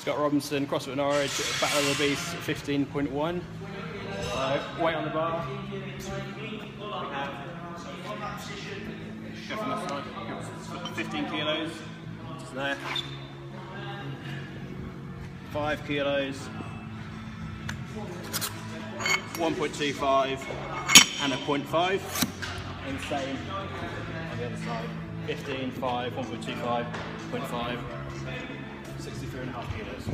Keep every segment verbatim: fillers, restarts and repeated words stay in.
Scott Robinson, CrossFit Norwich, Battle of the Beast fifteen point one. Uh, weight on the bar. Go from that side. fifteen kilos. Just there. five kilos. one point two five and a zero point five. And same on the other side. fifteen, five, one point two five, zero point five. sixty-three and a half kilos.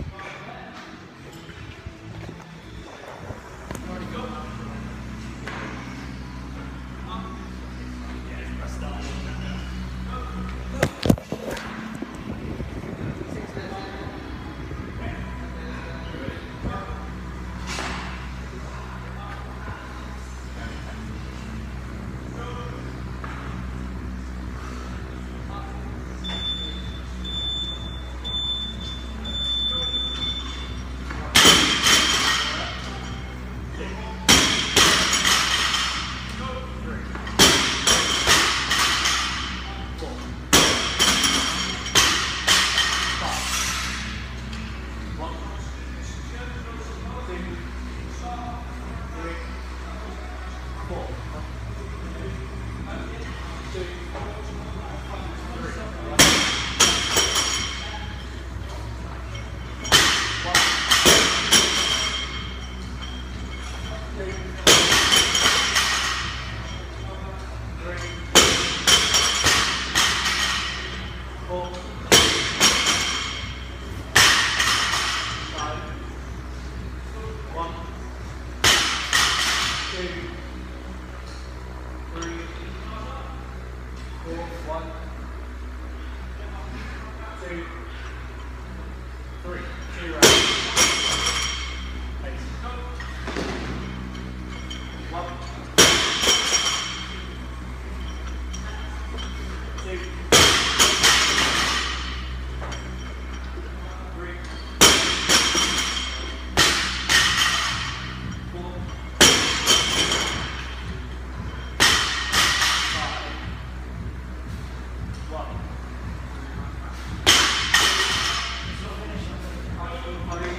One.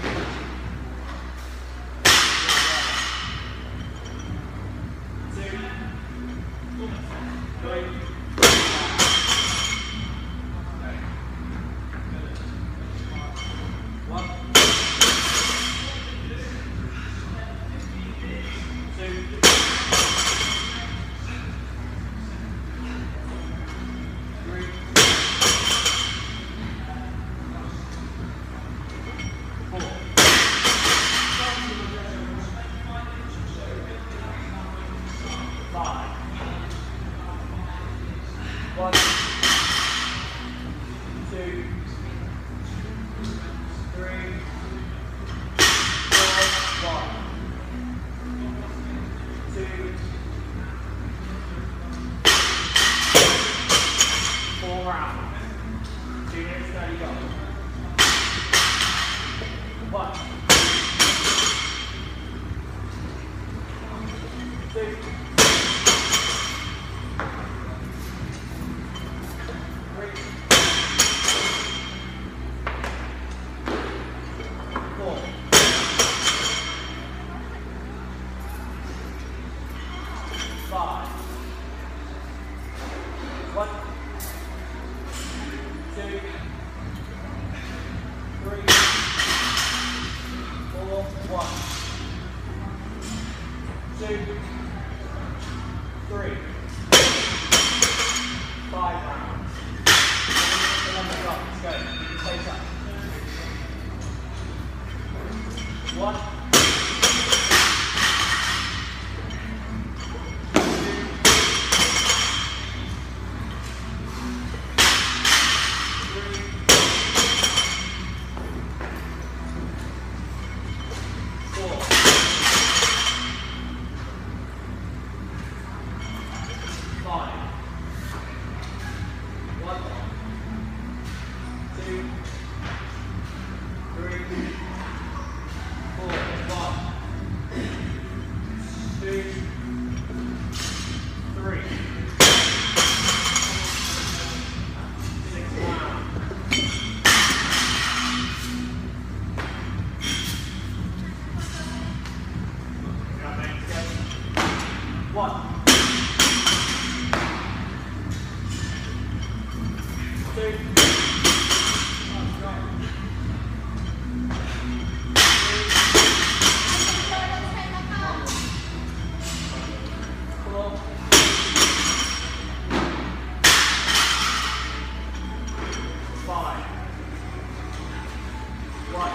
One,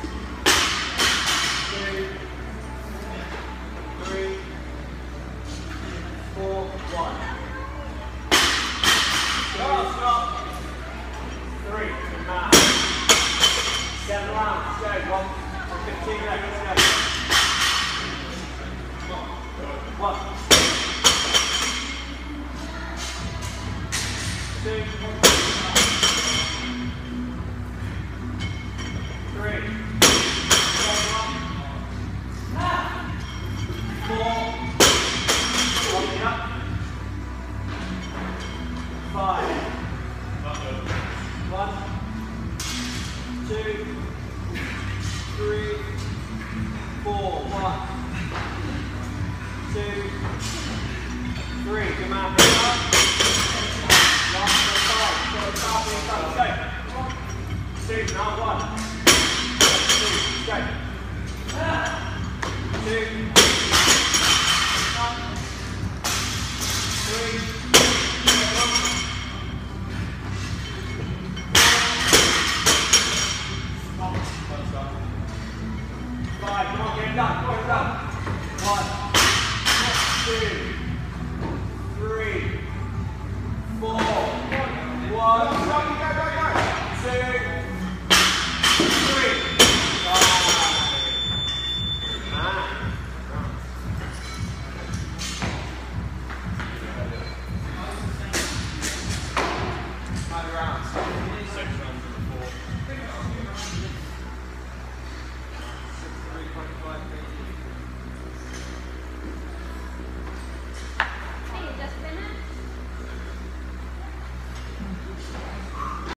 two, three, four, one. Stop, stop. Three, good man. Seven rounds, go. One, fifteen left, let's go. One, two, three, four, one up, five, one, two, three, four, one, two, three, good man, last five, go, start, start, go, two, now one, two, go, two, one, three,